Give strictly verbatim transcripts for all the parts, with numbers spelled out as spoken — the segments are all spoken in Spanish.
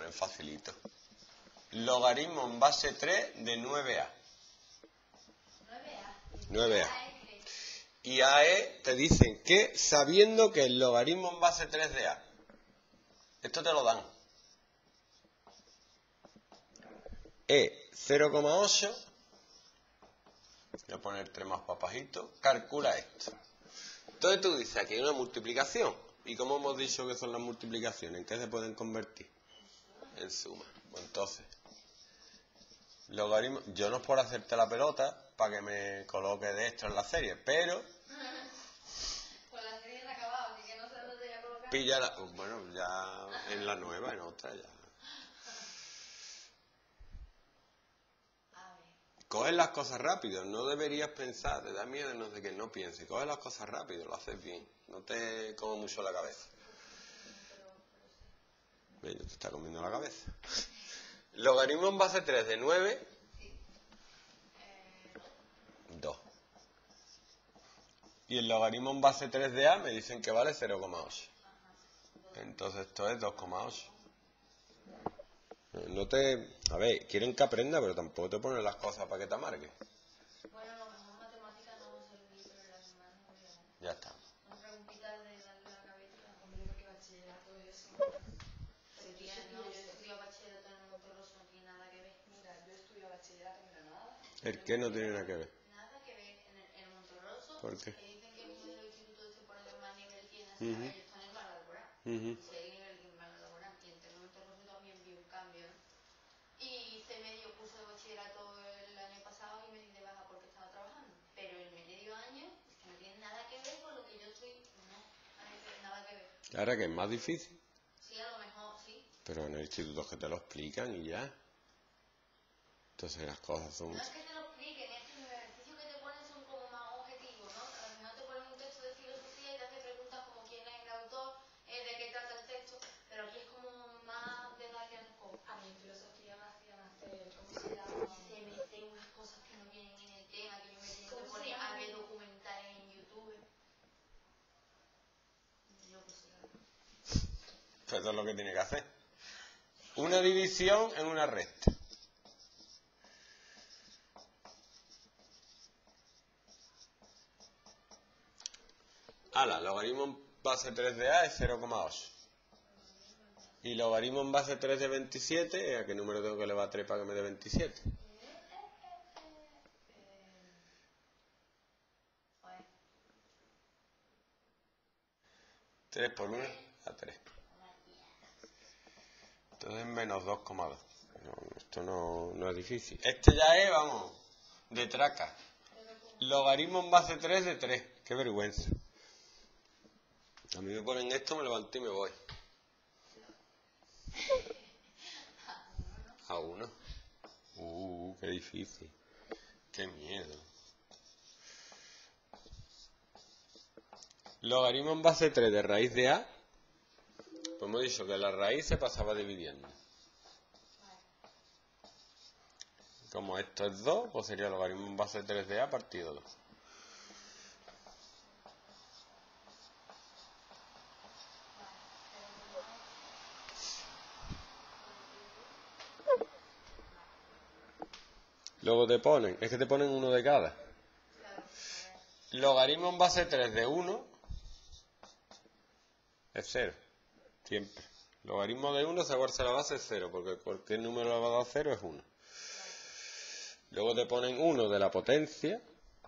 poner facilito. Logaritmo en base tres de nueve a. nueve a. Y A es, te dicen que sabiendo que el logaritmo en base tres de A. Esto te lo dan. Es cero coma ocho. Voy a poner tres más papajito. Calcula esto. Entonces tú dices, aquí hay una multiplicación. ¿Y cómo hemos dicho que son las multiplicaciones? ¿En qué se pueden convertir? En suma. Pues entonces, logaritmo, yo no es por hacerte la pelota para que me coloque de esto en la serie, pero pues la serie se ha acabado, así que no sé dónde te voy a colocar. Pilla la, bueno, ya en la nueva, en otra ya. A ver. Coges las cosas rápido, no deberías pensar, te da miedo, no sé qué, no pienses. Coges las cosas rápido, lo haces bien, no te como mucho la cabeza. Ve, te está comiendo la cabeza. Logaritmo en base tres de nueve. Sí. Eh, dos. Y el logaritmo en base tres de A me dicen que vale cero coma ocho. Entonces esto es dos coma ocho. No te... A ver, quieren que aprenda, pero tampoco te ponen las cosas para que te amargues. bueno, a lo mejor matemáticas no va a servir, pero las demás no voy a... Ya está. Son preguntitas de darle la cabeza. Hombre, porque bachillerato eso. Sería, no, yo estudio bachillerato en Monterroso, no tiene nada que ver. Mira, yo estudio bachillerato en Granada. ¿El qué no tiene nada que ver? Nada que ver en el, en Monterroso. ¿Por qué? Que dicen que uno de los institutos este por el más nivel tiene, Ujú. ¿sabes? Ellos están en van a laborar. Ujú. Y si hay nivel que van a laborar. Y entre Monterroso también vi un cambio, ¿no? Y hice medio curso de bachillerato el año pasado y me di de baja porque estaba trabajando. Pero el medio año es que no tiene nada que ver con lo que yo estoy. No, no tiene nada que ver. Ahora que es más difícil, Sí, a lo mejor sí. pero en el instituto que te lo explican y ya. Entonces las cosas son... No es que te lo expliquen, es que los ejercicios que te ponen son como más objetivos, ¿no? A lo mejor te ponen un texto de filosofía y te hacen preguntas como quién es el autor, eh, de qué trata el texto, pero aquí es como más de darle al coco. A mí en filosofía me hacían hacer, ¿cómo se llama? Y se meten unas cosas que no vienen en el tema, que yo me tengo que ¿Cómo se poner llama? a ver documentales en YouTube. Yo qué sé. Pues eso es lo que tiene que hacer. Una división en una resta. Ala, logaritmo en base tres de A es cero coma ocho. Y logaritmo en base tres de veintisiete, ¿a qué número tengo que elevar tres para que me dé veintisiete? tres por uno a tres. Entonces menos dos coma dos. No, esto no, no es difícil. Este ya es, vamos, de traca. Logaritmo en base tres de tres. Qué vergüenza. A mí me ponen esto, me levanto y me voy. A uno. Uh, qué difícil. Qué miedo. Logaritmo en base tres de raíz de A. Pues hemos dicho que la raíz se pasaba dividiendo. Como esto es dos, pues sería logaritmo en base tres de A partido dos. Luego te ponen, es que te ponen uno de cada. Logaritmo en base tres de uno es cero. Siempre. Logaritmo de uno, sacarse la base es cero, porque cualquier número le va a dar cero es uno. Luego te ponen uno de la potencia.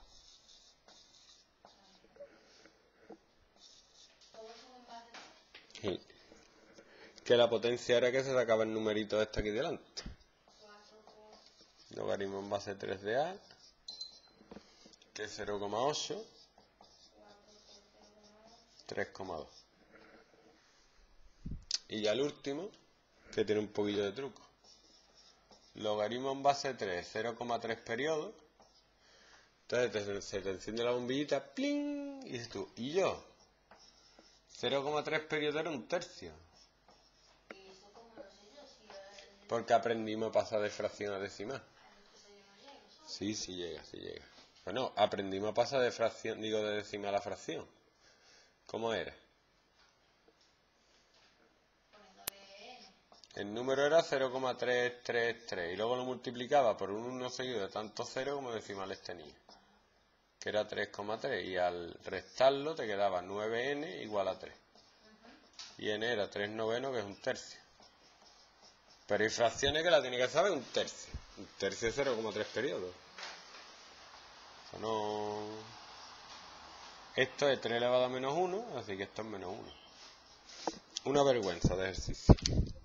Sí. Que la potencia era que se sacaba el numerito este aquí delante. Logaritmo en base tres de A, que es cero coma ocho, tres coma dos. Y ya el último, que tiene un poquillo de truco. Logaritmo en base tres, cero coma tres periodos. Entonces te, se te enciende la bombillita, ¡pling! Y dices tú, ¿y yo? cero coma tres periodos era un tercio. ¿Y eso cómo lo sé yo? Si el... Porque aprendimos a pasar de fracción a decimal. Sí, sí llega, sí llega. Bueno, aprendimos a pasar de fracción, digo de decimal a fracción. ¿Cómo era? Poniéndole N. el número era cero coma trescientos treinta y tres y luego lo multiplicaba por un uno seguido de tantos ceros como decimales tenía, que era tres coma tres, y al restarlo te quedaba nueve ene igual a tres. Y n era tres novenos, que es un tercio. Pero hay fracciones que la tiene que saber un tercio. Un tercio es cero coma tres periodos. O sea, no... Esto es tres elevado a menos uno, así que esto es menos uno. Una vergüenza de ejercicio.